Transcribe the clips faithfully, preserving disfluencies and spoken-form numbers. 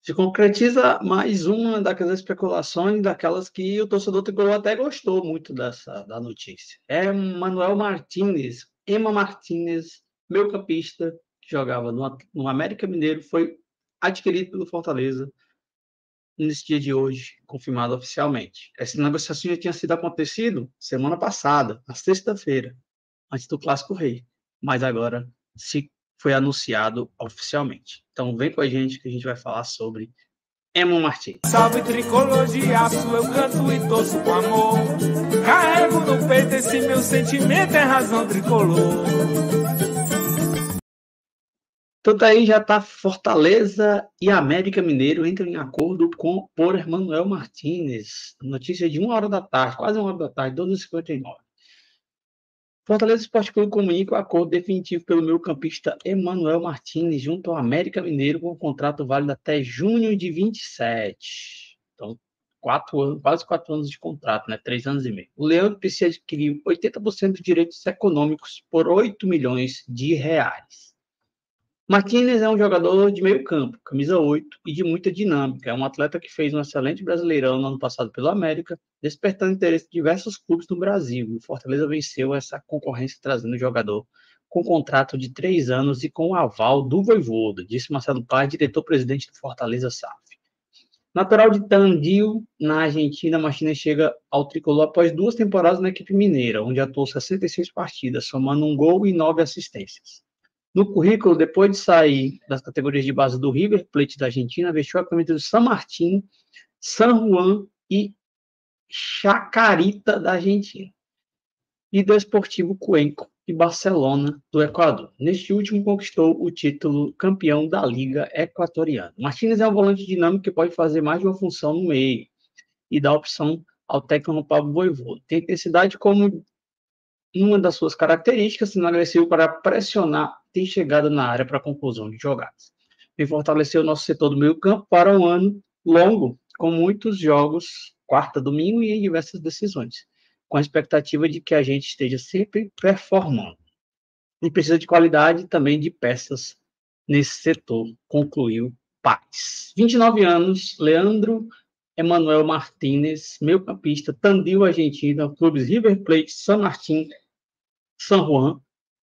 Se concretiza mais uma daquelas especulações, daquelas que o torcedor tricolor até gostou muito dessa da notícia. É Manuel Martínez, Ema Martínez, meio-campista, que jogava no no América Mineiro, foi adquirido pelo Fortaleza nesse dia de hoje, confirmado oficialmente. Essa negociação já tinha sido acontecido semana passada, na sexta-feira, antes do Clássico Rei, mas agora se foi anunciado oficialmente. Então vem com a gente que a gente vai falar sobre Emo Martins. Salve tricolor de aço, eu canto e torço com amor. Carrego no peito esse meu sentimento, é razão tricolor. Tanto aí já está Fortaleza e América Mineiro entram em acordo com por Emanuel Martínez. Notícia de uma hora da tarde, quase uma hora da tarde, doze e cinquenta e nove. Fortaleza Esporte Clube comunica o acordo definitivo pelo meio-campista Emanuel Martínez junto ao América Mineiro com um contrato válido até junho de vinte e sete. Então, quatro anos, quase quatro anos de contrato, né? Três anos e meio. O Leão precisa adquirir oitenta por cento de direitos econômicos por oito milhões de reais. Martínez é um jogador de meio campo, camisa oito, e de muita dinâmica. É um atleta que fez um excelente Brasileirão no ano passado pelo América, despertando interesse de diversos clubes no Brasil. O Fortaleza venceu essa concorrência trazendo o jogador com contrato de três anos e com o aval do Vojvoda, disse Marcelo Paz, diretor-presidente do Fortaleza S A F. Natural de Tandil, na Argentina, Martínez chega ao tricolor após duas temporadas na equipe mineira, onde atuou sessenta e seis partidas, somando um gol e nove assistências. No currículo, depois de sair das categorias de base do River Plate da Argentina, vestiu a camisa do San Martín, San Juan e Chacarita da Argentina, e do Esportivo Cuenca e Barcelona do Equador. Neste último, conquistou o título campeão da Liga Equatoriana. Martínez é um volante dinâmico que pode fazer mais de uma função no meio e dá opção ao técnico Pablo Vojvoda. Tem intensidade como uma das suas características, sendo agressivo para pressionar, tem chegado na área para a conclusão de jogadas. Vem fortalecer o nosso setor do meio campo para um ano longo, com muitos jogos, quarta, domingo e em diversas decisões, com a expectativa de que a gente esteja sempre performando. E precisa de qualidade também de peças nesse setor, concluiu Paz. vinte e nove anos, Leandro Emanuel Martínez, meio-campista, Tandil, Argentina, clubes River Plate, San Martín, San Juan,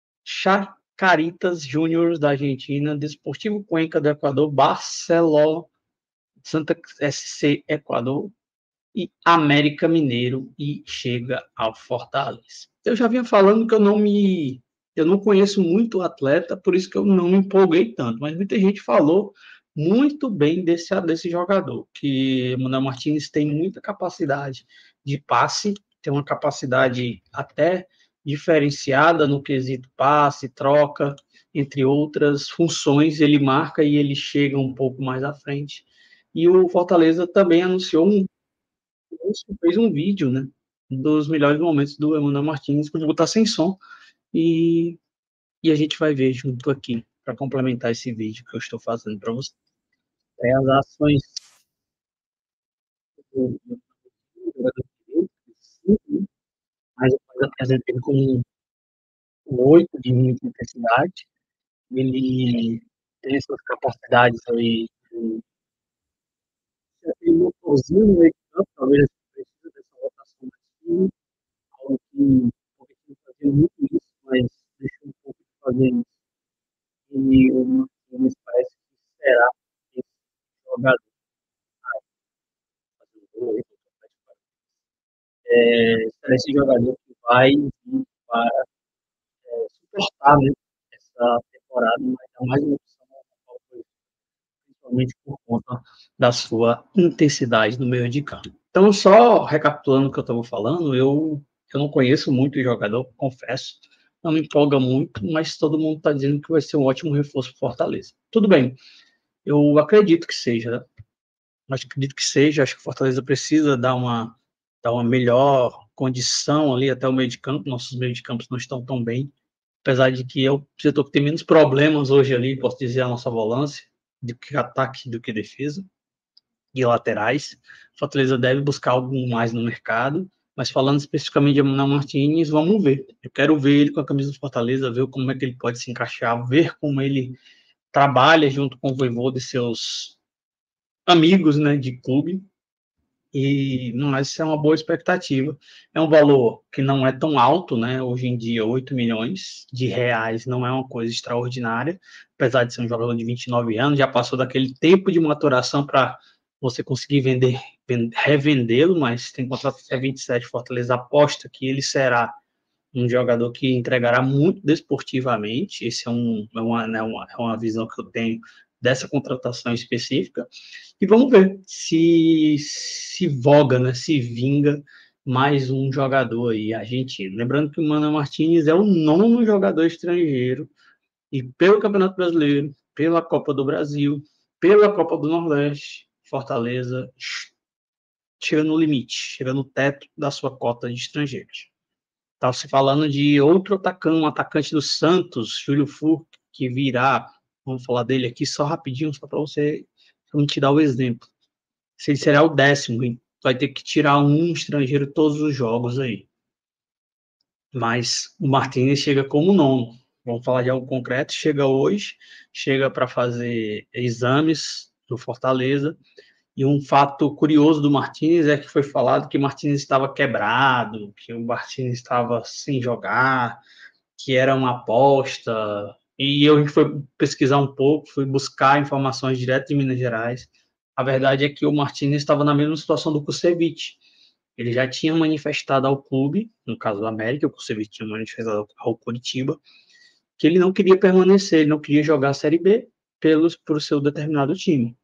Chacarita Juniors da Argentina, Desportivo Cuenca do Equador, Barcelona, Santa S C Equador e América Mineiro e chega ao Fortaleza. Eu já vinha falando que eu não me eu não conheço muito o atleta, por isso que eu não me empolguei tanto, mas muita gente falou muito bem desse, desse jogador, que o Manuel Martínez tem muita capacidade de passe, tem uma capacidade até diferenciada no quesito passe, troca, entre outras funções, ele marca e ele chega um pouco mais à frente. E o Fortaleza também anunciou um fez um vídeo, né, dos melhores momentos do Emanuel Martins, vou botar sem som, e, e a gente vai ver junto aqui, para complementar esse vídeo que eu estou fazendo para você. É as ações do jogador direito, mas apresenta ele com um oito de muita intensidade, ele tem suas capacidades aí, tem um motorzinho no meio campo, talvez precisa dessa rotação mais algo que eu fazia muito isso, mas deixou um pouco de fazer isso. E o Martínez parece que será esse jogador. É, será esse jogador que vai vir para é, suportar, né, essa temporada, mas é mais uma opção, principalmente por conta da sua intensidade no meio de campo. Então, só recapitulando o que eu estava falando, eu, eu não conheço muito o jogador, confesso, não me empolga muito, mas todo mundo está dizendo que vai ser um ótimo reforço para Fortaleza. Tudo bem, eu acredito que seja, né? Mas acredito que seja, acho que o Fortaleza precisa dar uma, dar uma melhor condição ali até o meio de campo, nossos meio de campos não estão tão bem, apesar de que é o setor que tem menos problemas hoje ali, posso dizer, a nossa volância, do que ataque, do que defesa, e laterais. Fortaleza deve buscar algo mais no mercado, mas falando especificamente de Emanuel Martínez, vamos ver. Eu quero ver ele com a camisa do Fortaleza, ver como é que ele pode se encaixar, ver como ele trabalha junto com o Vojvoda e seus amigos, né, de clube. E mas é uma boa expectativa. É um valor que não é tão alto, né? Hoje em dia, oito milhões de reais não é uma coisa extraordinária, apesar de ser um jogador de vinte e nove anos, já passou daquele tempo de maturação para você conseguir vender, revendê-lo, mas tem contrato até vinte e sete. Fortaleza aposta que ele será um jogador que entregará muito desportivamente. Esse é, um, é, uma, né, uma, é uma visão que eu tenho dessa contratação específica. E vamos ver se se voga, né, se vinga mais um jogador aí argentino. Lembrando que o Manuel Martínez é o nono jogador estrangeiro e pelo Campeonato Brasileiro, pela Copa do Brasil, pela Copa do Nordeste, Fortaleza chega no limite, chega no teto da sua cota de estrangeiros. Estava se falando de outro atacante, um atacante do Santos, Júlio Furque, que virá. Vamos falar dele aqui só rapidinho, só para você me te dar o exemplo. Se ele será o décimo, hein? Vai ter que tirar um estrangeiro todos os jogos aí. Mas o Martínez chega como nono. Vamos falar de algo concreto. Chega hoje, chega para fazer exames no Fortaleza. E um fato curioso do Martínez é que foi falado que o Martínez estava quebrado, que o Martínez estava sem jogar, que era uma aposta. E eu fui pesquisar um pouco, fui buscar informações direto de Minas Gerais. A verdade é que o Martínez estava na mesma situação do Kusevich. Ele já tinha manifestado ao clube, no caso do América, o Kusevich tinha manifestado ao Curitiba, que ele não queria permanecer, ele não queria jogar a Série B pelos, por seu determinado time.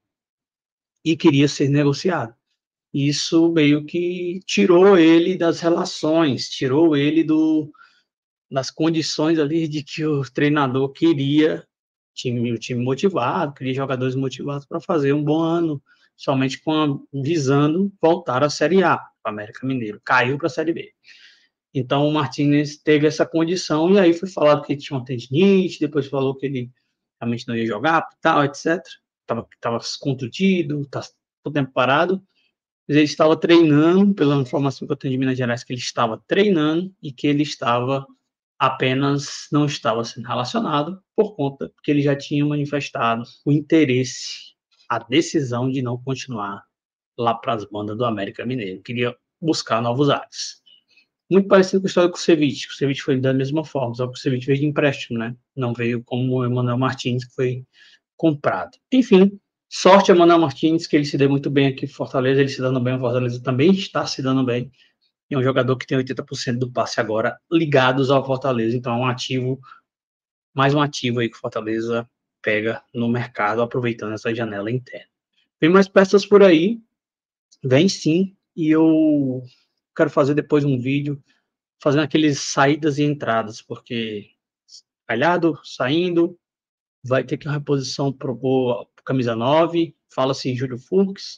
E queria ser negociado. Isso meio que tirou ele das relações, tirou ele do, das condições ali de que o treinador queria time, o time motivado, queria jogadores motivados para fazer um bom ano, somente com a, visando voltar à Série A, o América Mineiro, caiu para a Série B. Então o Martínez teve essa condição, e aí foi falado que ele tinha uma tendinite, depois falou que ele realmente não ia jogar, tal, etcétera. Estava contundido, estava todo tempo parado, mas ele estava treinando, pela informação que eu tenho de Minas Gerais, que ele estava treinando e que ele estava apenas não estava sendo relacionado por conta que ele já tinha manifestado o interesse, a decisão de não continuar lá para as bandas do América Mineiro. Queria buscar novos ares. Muito parecido com a história do Kusevich. O Kusevich foi da mesma forma, só que o Kusevich veio de empréstimo, né? Não veio como o Emmanuel Martínez, que foi comprado. Enfim, sorte a Emmanuel Martínez, que ele se dê muito bem aqui em Fortaleza, ele se dando bem, o Fortaleza também está se dando bem. É um jogador que tem oitenta por cento do passe agora ligados ao Fortaleza, então é um ativo, mais um ativo aí que o Fortaleza pega no mercado, aproveitando essa janela interna. Vem mais peças por aí, vem sim, e eu quero fazer depois um vídeo fazendo aqueles saídas e entradas, porque Galhardo saindo, vai ter que uma reposição propor camisa nove, fala-se em Júlio Furques.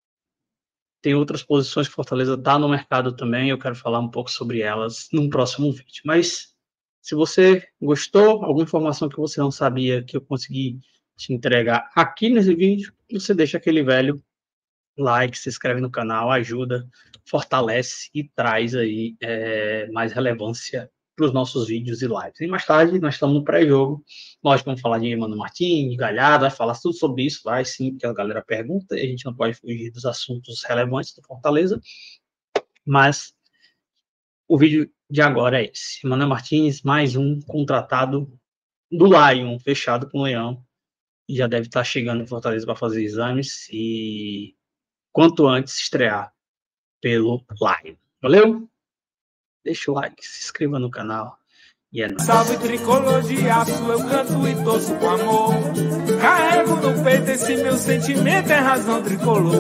Tem outras posições que Fortaleza está no mercado também, eu quero falar um pouco sobre elas num próximo vídeo. Mas se você gostou, alguma informação que você não sabia que eu consegui te entregar aqui nesse vídeo, você deixa aquele velho like, se inscreve no canal, ajuda, fortalece e traz aí é, mais relevância para os nossos vídeos e lives. E mais tarde, nós estamos no pré-jogo. Nós vamos falar de Emmanuel Martínez, Galhardo, vai falar tudo sobre isso, vai sim, porque a galera pergunta, e a gente não pode fugir dos assuntos relevantes do Fortaleza. Mas o vídeo de agora é esse. Emmanuel Martínez, mais um contratado do Lion, fechado com o Leão, e já deve estar chegando no Fortaleza para fazer exames e quanto antes estrear pelo Lion. Valeu? Deixa o like, se inscreva no canal. E é nóis. Salve tricolor de aço, eu canto e torço com amor. Carrego no peito esse meu sentimento, é razão tricolor.